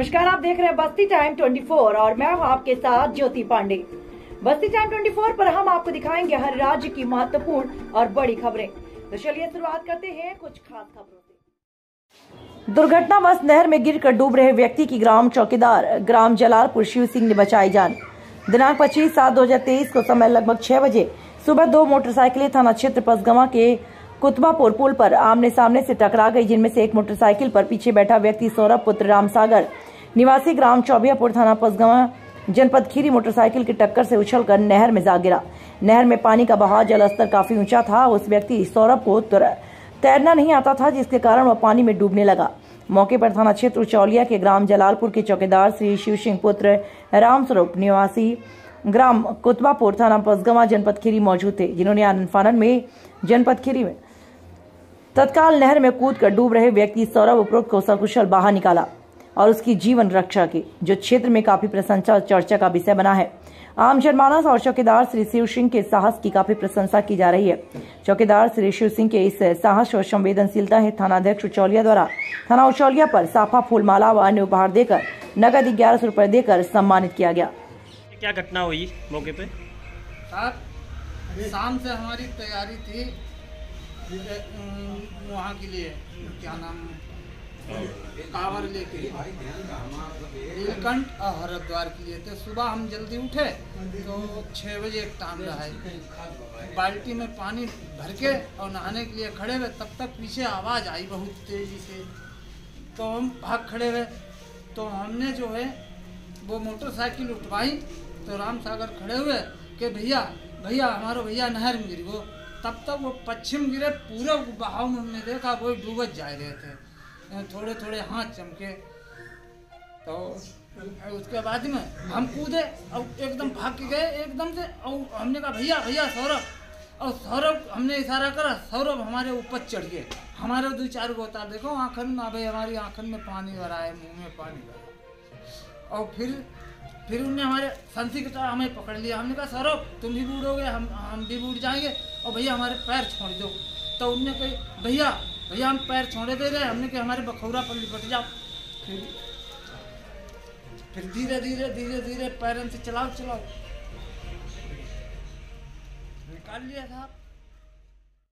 नमस्कार, आप देख रहे हैं बस्ती टाइम 24 और मैं हूं आपके साथ ज्योति पांडे। बस्ती टाइम 24 पर हम आपको दिखाएंगे हर राज्य की महत्वपूर्ण और बड़ी खबरें। तो चलिए शुरुआत करते हैं कुछ खास खबरों से। दुर्घटनावश नहर में गिरकर डूब रहे व्यक्ति की ग्राम चौकीदार ग्राम जलालपुर शिव सिंह ने बचाई जान। दिनांक 25/7/2023 को समय लगभग 6 बजे सुबह दो मोटरसाइकिलें थाना क्षेत्र पसगवां के कुतबापुर पुल पर आमने सामने से टकरा गई, जिनमें से एक मोटरसाइकिल पर पीछे बैठा व्यक्ति सौरभ पुत्र रामसागर निवासी ग्राम चौबियापुर थाना पसगवां जनपद खीरी मोटरसाइकिल की टक्कर से उछलकर नहर में जा गिरा। नहर में पानी का बहाव जलस्तर काफी ऊंचा था। उस व्यक्ति सौरभ को तैरना नहीं आता था, जिसके कारण वह पानी में डूबने लगा। मौके पर थाना क्षेत्र चौलिया के ग्राम जलालपुर के चौकीदार श्री शिव सिंह पुत्र रामस्वरूप निवासी ग्राम कुतबापुर थाना पसगवां जनपद खीरी मौजूद थे, जिन्होंने आनन फानन में जनपद खीरी में तत्काल नहर में कूदकर डूब रहे व्यक्ति सौरभ उपरोक्त को सकुशल बाहर निकाला और उसकी जीवन रक्षा की, जो क्षेत्र में काफी प्रशंसा और चर्चा का विषय बना है। आम जनमानस और चौकीदार श्री शिव सिंह के साहस की काफी प्रशंसा की जा रही है। चौकीदार श्री शिव सिंह के इस साहस और संवेदनशीलता है थानाध्यक्ष उचौलिया द्वारा थाना उचौलिया पर साफा, फूलमाला व अन्य उपहार देकर नगद 1100 रुपए देकर सम्मानित किया गया। क्या घटना हुई मौके पे? शाम से हमारी तैयारी थी वहाँ के लिए, क्या नाम, कांवर लेके नीलकंठ और हरिद्वार के लिए। तो सुबह हम जल्दी उठे तो 6 बजे एक टाइम रहा है, बाल्टी में पानी भर के और नहाने के लिए खड़े हुए, तब तक पीछे आवाज़ आई बहुत तेज़ी से। तो हम भाग खड़े हुए, तो हमने जो है वो मोटरसाइकिल उठवाई। तो राम सागर खड़े हुए कि भैया भैया हमारा भैया नहर में गिर गो। तब तक वो पश्चिम गिरे, पूरे बहाव में हमने देखा वो डूबत जा रहे थे, थोड़े थोड़े हाथ चमके। तो उसके बाद में हम कूदे और एकदम भाग के गए एकदम से, और हमने कहा भैया भैया सौरभ, और सौरभ हमने इशारा करा, सौरभ हमारे ऊपर चढ़ गए। हमारे 2-4 गोता देखो आँखन में, भाई हमारी आँखन में पानी भरा है, मुँह में पानी भरा। और फिर उनने हमारे संसी की तरह हमें पकड़ लिया। हमने कहा सौरभ तुम भी बूढ़ोगे, हम भी बूढ़ जाएंगे, और भैया हमारे पैर छोड़ दो। तो उनने कही भैया भैया हम पैर छोड़े दे रहे। हमने कहा हमारे बखौरा पर लिपट जाओ। फिर धीरे धीरे धीरे धीरे पैरों से चलाओ निकाल लिया था।